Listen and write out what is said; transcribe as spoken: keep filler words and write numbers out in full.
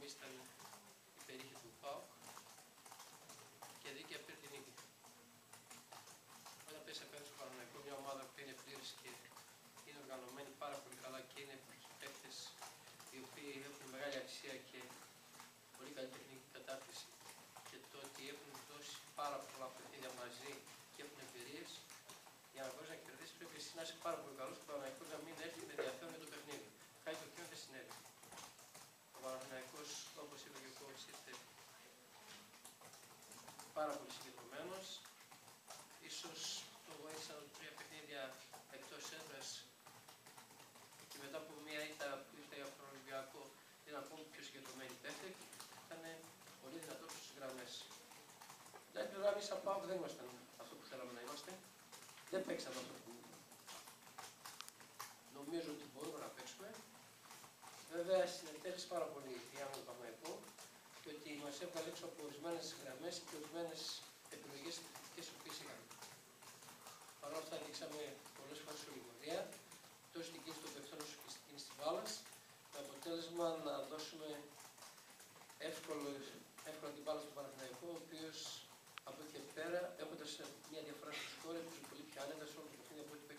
στιγμής ήταν υπερήχη του ΠΑΟΚ και δίκαια πήρε την νίκη. Όταν πέσει απέναντι στο Παναθηναϊκό, μια ομάδα που είναι πλήρης και είναι οργανωμένη πάρα πολύ καλά και είναι παίκτες οι οποίοι έχουν μεγάλη αξία και πολύ καλή τεχνική κατάρτιση και το ότι έχουν δώσει πάρα πολλά παιχνίδια μαζί και έχουν εμπειρίες, για να μπορείς να κερδίσεις πρέπει εσύ να είσαι πάρα πολύ καλός και ο Παναθηναϊκός να μην έρθει με ενδιαφέρον για το παιχνίδι. Κάτι το οποίο δεν συνέβη. Ο Παναθηναϊκός, όπως είπε και ο coach, ήρθε πάρα πολύ συγκεκριμένος. Ίσως το βοήθησαν τρία παιχνίδια εκτός έδρας και μετά από μια ήττα που ήρθε από τον Ολυμπιακό ήταν ακόμη πιο συγκεκριμένη παίκτη και ήταν πολύ δυνατός στις γραμμές. Δηλαδή, πλέον εμείς από ΠΑΟΚ δεν ήμασταν αυτό που θέλαμε να είμαστε. Δεν παίξαμε αυτό που νομίζω ότι μπορούμε να παίξουμε. Βέβαια, συνετέλεσε πάρα πολύ η άμυνα του Παναθηναϊκού και ότι μας έβγαλε έξω από ορισμένες γραμμές και ορισμένες επιλογές επιθετικές που είχαμε. Παρ' όλα αυτά, ανοίξαμε πολλές φορές ολιγορία, τόσο στην κίνηση των παιχτών όσο και στην κίνηση της μπάλας, με αποτέλεσμα να δώσουμε εύκολο, εύκολα την μπάλα στον Παναθηναϊκό, ο οποίος από εκεί και πέρα, έχοντας μια διαφορά στο σκόρ, έπαιζε πολύ πιο άνετα σε όλο το παιχνίδι από ό,τι